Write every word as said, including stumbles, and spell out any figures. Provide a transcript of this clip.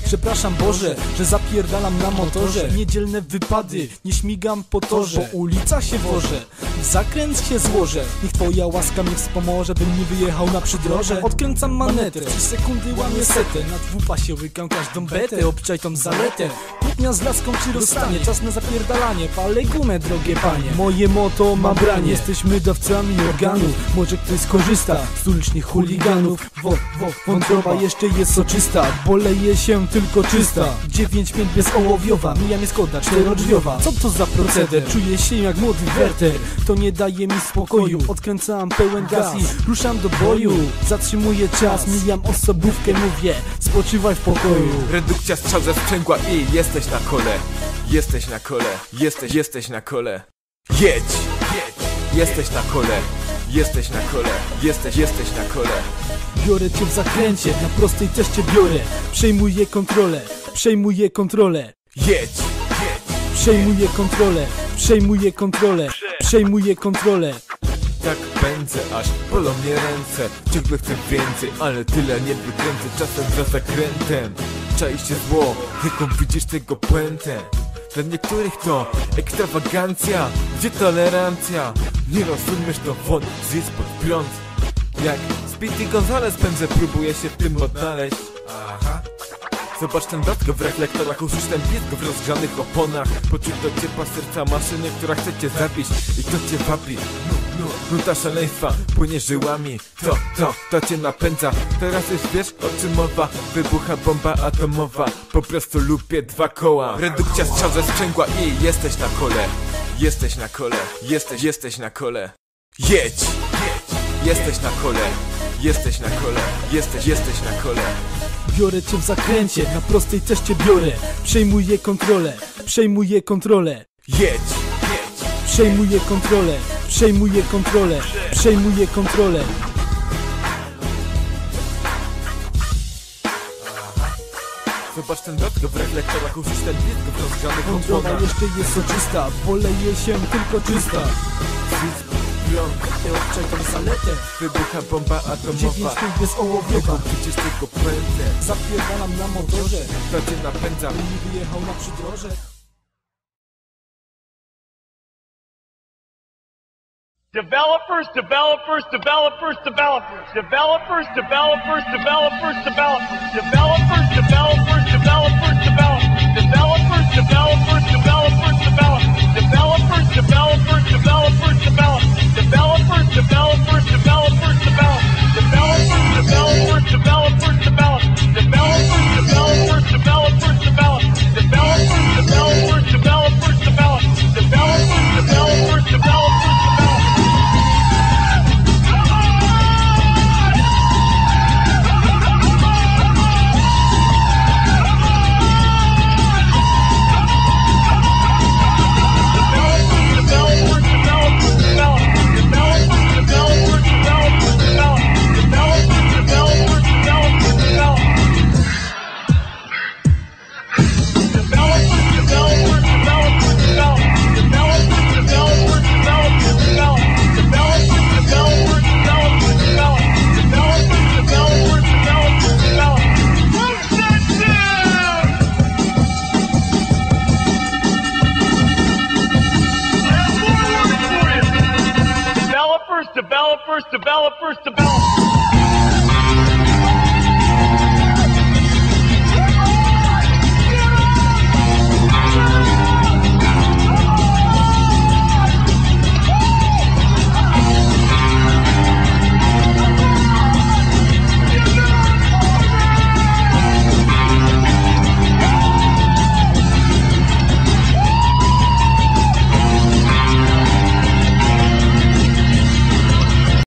Przepraszam Boże, że zapierdalam na motorze. Niedzielne wypady, nie śmigam po torze. Po ulicach się wożę, w zakręt się złożę. Niech twoja łaska mnie wspomoże, bym nie wyjechał na przydroże. Odkręcam manetę, trzy sekundy łamię setę. Na dwupasie łykam każdą betę, obczaj tą zaletę. Kłótnia z laską ci rozstanie, czas na zapierdalanie. Palę gumę, drogie panie, moje moto ma branie. Jesteśmy dawcami organów, może ktoś skorzysta z ulicznych chuliganów. Wo, wo, wątroba jeszcze jest soczysta, boleje się tylko czysta. dziewięć pięć bez ołowiowa, mija mnie Skoda czterodrzwiowa. Co to za proceder? Czuję się jak młody Werter, to nie daje mi spokoju. Odkręcam pełen gaz i ruszam do boju. Zatrzymuję czas, mijam osobówkę, mówię spoczywaj w pokoju. Redukcja strzał ze sprzęgła i jesteś na kole. Jesteś na kole, jesteś, jesteś na kole. Jedź, jedź, jesteś na kole. Jesteś na kole, jesteś, jesteś na kole. Biorę cię w zakręcie, na prostej też cię biorę. Przejmuję kontrolę, przejmuję kontrolę. Jedź, jedź, przejmuję kontrolę, przejmuję kontrolę, przejmuję kontrolę. Tak pędzę, aż bolą mnie ręce. Ciągle chcę więcej, ale tyle nie wykręcę. Czasem za zakrętem czai się zło, jaką widzisz tego puentę. Dla niektórych to ekstrawagancja, gdzie tolerancja. Nie rozumiesz, to won zjedz pod prąd. Jak Speedy Gonzales pędzę, próbuję się w tym odnaleźć. Aha. Zobacz ten bratkę w reflektorach, usłysz ten pisk w rozgrzanych oponach. Poczuć do ciepła serca maszyny, która chce cię zabić. I to cię wabi. No, no, nuta szaleństwa płynie żyłami. To, to, to cię napędza. Teraz już wiesz, o czym mowa. Wybucha bomba atomowa. Po prostu lubię dwa koła. Redukcja strzał ze sprzęgła i jesteś na kole. Jesteś na kole, jesteś, jesteś na kole. Jedź, jedź, jesteś na kole. Jesteś na kole, jesteś, jesteś na kole. Biorę cię w zakręcie, na prostej też cię biorę. Przejmuję kontrolę, przejmuję kontrolę. Jedź, jedź, przejmuję kontrolę, przejmuję kontrolę, przejmuję kontrolę. Zobacz ten bratkę w reflektorach, usłysz ten pisk w rozgrzanych Wątroba oponach. jeszcze jest soczysta, boleje się tylko czysta. Nie obczaj tą zaletę. Wybucha bomba atomowa. dziewięć pięć bez ołowiowa. Widzisz tylko puentę. Zapierdalam na motorze, To cię napędza. nie wyjechał na przydroże. Developers, developers, developers, developers, developers, developers, developers, developers, developers, developers, developers, developers, developers, developers.